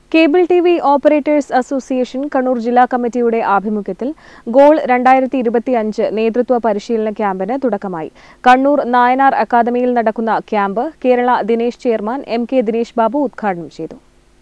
Cable TV operators association Kannur ജില്ലാ കമ്മിറ്റിയുടെ ആഭിമുഖ്യത്തിൽ ഗോൾ 2025 നേതൃത്വ പരിശീലന ക്യാമ്പിന് തുടക്കമായി. കണ്ണൂർ നായനാർ അക്കാദമിയിൽ നടക്കുന്ന camp Kerala Dinesh chairman M K. Dinesh Babu ഉദ്ഘാടനം ചെയ്തു.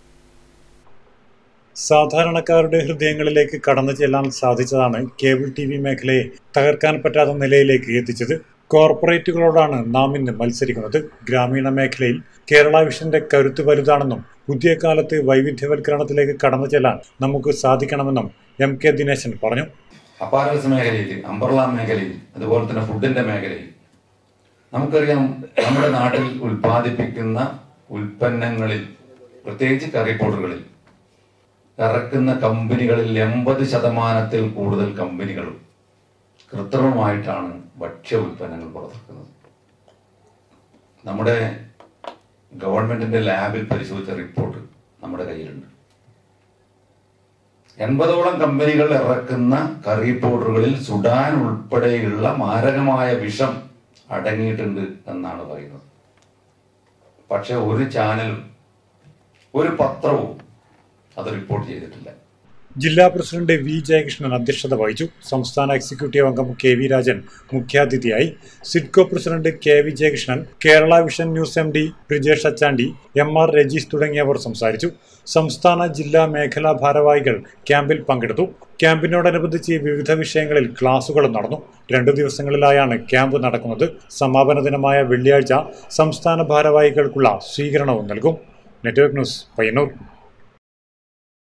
സാധാരണക്കാരുടെ ഹൃദയങ്ങളിലേക്ക് കടന്നു ചെല്ലാൻ സാധിച്ചതാണ് കേബിൾ ടിവി മേഖലയെ തകർക്കാൻ പറ്റാത്ത നിലയിലേക്ക് എത്തിച്ചത്. കോർപ്പറേറ്റുകളോടാണ് നാം ഇന്ന് മത്സരിക്കുന്നത്. ഗ്രാമീണ മേഖലയിൽ കേരള വിഷന്റെ കരുത്ത് വലുതാണെന്നും പുതിയ കാലത്ത് വൈവിധ്യവൽക്കരണത്തിലേക്ക് കടന്നു ചെല്ലാൻ നമുക്ക് സാധിക്കണമെന്നും എം.കെ. ദിനേശൻ പറഞ്ഞു. അപ്പാരൽസ് മേഖലയിൽ, അംബ്രല മേഖലയിൽ, അതുപോലെ തന്നെ ഫുഡിന്റെ മേഖലയിൽ നമുക്കറിയാം, നമ്മുടെ നാട്ടിൽ ഉൽപ്പാദിപ്പിക്കുന്ന ഉൽപ്പന്നങ്ങളിൽ, പ്രത്യേകിച്ച് കറി പൗഡറുകളിൽ ഇറക്കുന്ന കമ്പനികളിൽ 80% കൂടുതൽ കമ്പനികളും കൃത്രിമമായിട്ടാണ് ഭക്ഷ്യ ഉൽപ്പന്നങ്ങൾ പുറത്തിറക്കുന്നത്. നമ്മുടെ ഗവൺമെന്റിന്റെ ലാബിൽ പരിശോധിച്ച റിപ്പോർട്ട് നമ്മുടെ കയ്യിലുണ്ട്. 80ഓളം കമ്പനികൾ ഇറക്കുന്ന കറി പൗഡറുകളിൽ സുഡാൻ ഉൾപ്പെടെയുള്ള മാരകമായ വിഷം അടങ്ങിയിട്ടുണ്ട് എന്നാണ് പറയുന്നത്. പക്ഷെ ഒരു ചാനലും ഒരു പത്രവും അത് റിപ്പോർട്ട് ചെയ്തിട്ടില്ല. ജില്ലാ പ്രസിഡന്റ് വി ജയകൃഷ്ണൻ അധ്യക്ഷത വഹിച്ചു. സംസ്ഥാന എക്സിക്യൂട്ടീവ് അംഗം കെ വി രാജൻ മുഖ്യാതിഥിയായി. Sidco president K V Jayakrishnan, Kerala vision news M D. Brijesh Achandi, M R. Rajeesh തുടങ്ങിയവർ സംസാരിച്ചു. സംസ്ഥാന ജില്ലാ മേഖലാ ഭാരവാഹികൾ ക്യാമ്പിൽ പങ്കെടുത്തു. ക്യാമ്പിനോടനുബന്ധിച്ച് വിവിധ വിഷയങ്ങളിൽ ക്ലാസുകളും നടന്നു. 2 ദിവസങ്ങളിലായാണ് ക്യാമ്പ് നടക്കുന്നത്. സമാപന ദിനമായ വെള്ളിയാഴ്ച സംസ്ഥാന ഭാരവാഹികൾക്കുള്ള സ്വീകരണവും നൽകും. Network news, Payyanur.